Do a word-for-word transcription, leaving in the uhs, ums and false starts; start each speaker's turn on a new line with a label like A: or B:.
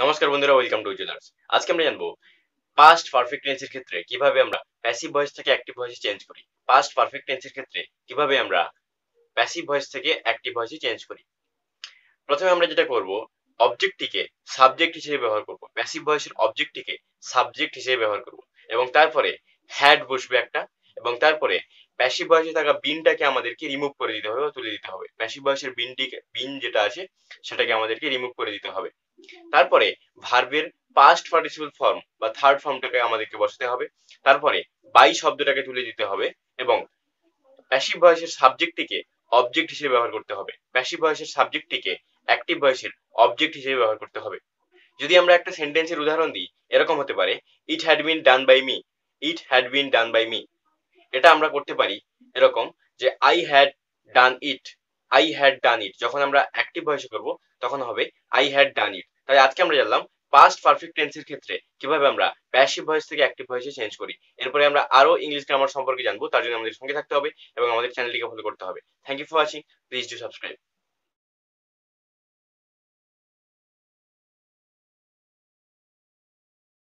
A: নমস্কার বন্ধুরা, welcome to jewellers. আজকে আমরা জানবো পাস্ট পারফেক্ট টেন্সের ক্ষেত্রে কিভাবে আমরা প্যাসিভ ভয়েস থেকে অ্যাক্টিভ ভয়েসে চেঞ্জ করি। পাস্ট পারফেক্ট টেন্সের ক্ষেত্রে কিভাবে আমরা প্যাসিভ ভয়েস থেকে অ্যাক্টিভ ভয়েসে চেঞ্জ করি। প্রথমে আমরা যেটা করব, অবজেক্টটিকে সাবজেক্ট হিসেবে ব্যবহার করব। প্যাসিভ ভয়েসের অবজেক্টটিকে সাবজেক্ট হিসেবে ব্যবহার করব এবং তারপরে হ্যাড বসবে একটা, এবং তারপরে প্যাসিভ ভয়েসে থাকা বিনটাকে আমাদেরকে রিমুভ করে দিতে হবে, তুলে দিতে হবে। প্যাসিভ ভয়েসের বিনটিকে বিন যেটা আছে সেটাকে আমাদেরকে রিমুভ করে দিতে হবে। তারপরে ভার্বের পাস্ট পার্টিসিপল ফর্ম বা থার্ড ফর্মটাকে আমাদেরকে বসাতে হবে। তারপরে বাই শব্দটাকে তুলে দিতে হবে এবং প্যাসিভ ভয়েসের সাবজেক্টটিকে অবজেক্ট হিসেবে ব্যবহার করতে হবে। প্যাসিভ ভয়েসের সাবজেক্টটিকে অ্যাক্টিভ ভয়েসের অবজেক্ট হিসেবে ব্যবহার করতে হবে। যদি আমরা একটা সেন্টেন্সের উদাহরণ দিই, এরকম হতে পারে, it had been done by me. It had been done by me, এটা আমরা করতে পারি এরকম যে I had done it. I had done it যখন আমরা অ্যাক্টিভ ভয়েসে করব তখন হবে আই হ্যাড ডান ইট। তাই আজকে আমরা জানলাম পাস্ট পারফেক্ট টেন্সের ক্ষেত্রে কিভাবে আমরা প্যাসিভ ভয়েস থেকে অ্যাক্টিভ ভয়েসে চেঞ্জ করি। এরপরে আমরা আরো ইংলিশ গ্রামার সম্পর্কে জানবো, তার জন্য আমাদের সঙ্গে থাকতে হবে এবং আমাদের চ্যানেলটিকে ফলো করতে হবে। Thank you for watching, please do subscribe.